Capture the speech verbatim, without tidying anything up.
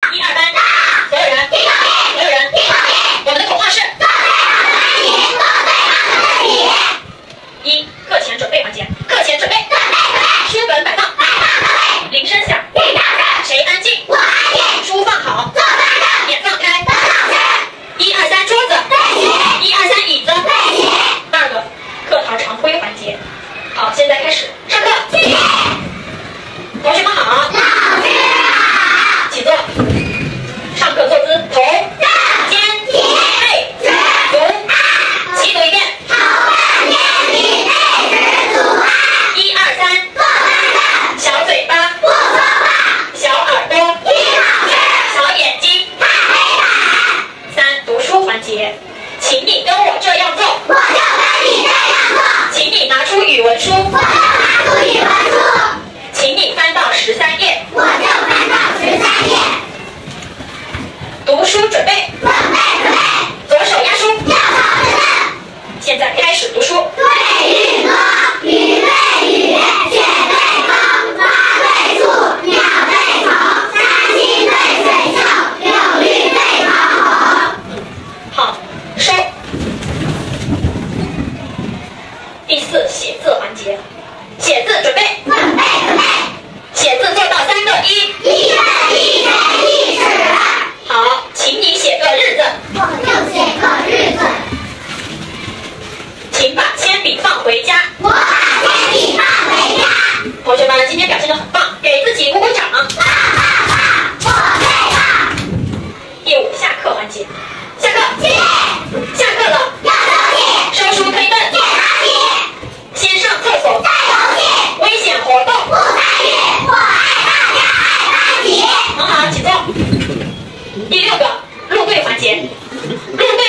一二三，所有人，所有人，我们的口号是。一课前准备环节，课前准备，书本摆放，铃声响，谁安静？我安静。书放好，脸放开，一二三桌子，一二三椅子，二个课堂常规环节。好，现在开始上课。同学们好，请坐。上课坐姿头、肩、背、足，齐读一遍。一二三，小嘴巴，小耳朵，小眼睛。三读书环节，请你跟我这样做，我就跟你这样做。请你拿出语文书，我就拿出语文书。请你翻到十三页，我就翻到十三页。读书准备，准备准备，左手压书，右手指正。现在开始读书。对与挪，鱼对雨，雪对风，花对树，鸟对虫，山青对水秀，柳绿对桃红。好，收。第四，写字环节，写字准备，准备准备，写字做到三个一，一个一人一尺二。好，请你写个日子，我就写个日子。请把铅笔放回家，我把铅笔放回家。同学们今天表现得很棒，给自己鼓鼓掌。棒棒棒，我最棒。第五，下课环节，下课，下课了，要休息，收书推凳，写答题，先上厕所，再游戏，危险活动，不参与，我爱大家爱答题。很好，请坐。第六个，入队环节，入队